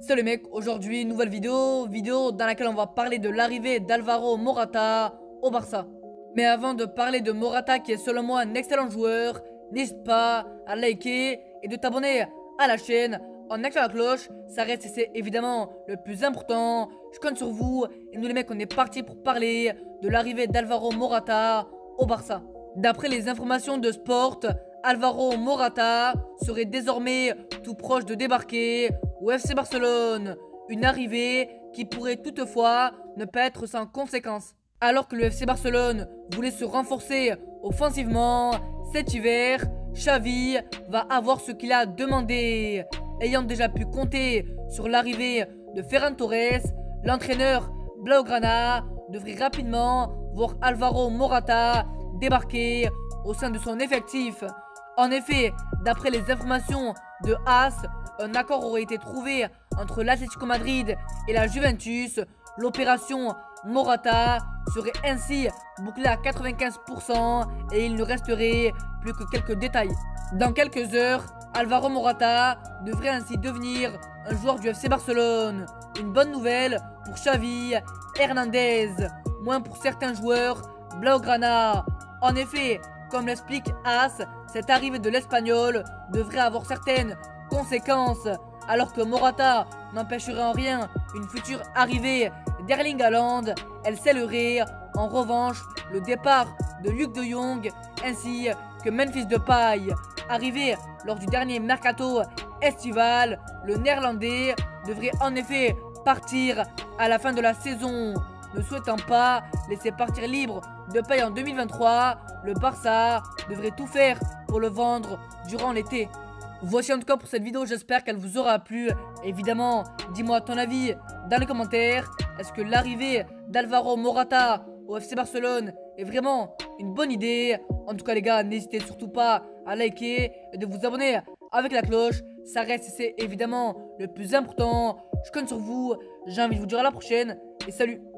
Salut mec, aujourd'hui nouvelle vidéo dans laquelle on va parler de l'arrivée d'Alvaro Morata au Barça. Mais avant de parler de Morata qui est selon moi un excellent joueur, n'hésite pas à liker et de t'abonner à la chaîne en activant la cloche, ça reste et c'est évidemment le plus important. Je compte sur vous et nous les mecs on est parti pour parler de l'arrivée d'Alvaro Morata au Barça. D'après les informations de Sport, Alvaro Morata serait désormais tout proche de débarquer au FC Barcelone, une arrivée qui pourrait toutefois ne pas être sans conséquences. Alors que le FC Barcelone voulait se renforcer offensivement, cet hiver, Xavi va avoir ce qu'il a demandé. Ayant déjà pu compter sur l'arrivée de Ferran Torres, l'entraîneur Blaugrana devrait rapidement voir Alvaro Morata débarquer au sein de son effectif. En effet, d'après les informations de AS, un accord aurait été trouvé entre l'Atlético Madrid et la Juventus. L'opération Morata serait ainsi bouclée à 95% et il ne resterait plus que quelques détails. Dans quelques heures, Alvaro Morata devrait ainsi devenir un joueur du FC Barcelone. Une bonne nouvelle pour Xavi Hernandez, moins pour certains joueurs Blaugrana. En effet, comme l'explique AS, cette arrivée de l'Espagnol devrait avoir certaines conséquences, alors que Morata n'empêcherait en rien une future arrivée d'Erling Haaland. Elle scellerait en revanche le départ de Luc de Jong ainsi que Memphis Depay. Arrivé lors du dernier mercato estival, le néerlandais devrait en effet partir à la fin de la saison. Ne souhaitant pas laisser partir libre Depay en 2023, le Barça devrait tout faire pour le vendre durant l'été. Voici en tout cas pour cette vidéo, j'espère qu'elle vous aura plu. Évidemment, dis-moi ton avis dans les commentaires. Est-ce que l'arrivée d'Alvaro Morata au FC Barcelone est vraiment une bonne idée? En tout cas les gars, n'hésitez surtout pas à liker et de vous abonner avec la cloche. Ça reste et c'est évidemment le plus important. Je compte sur vous, j'ai envie de vous dire à la prochaine et salut.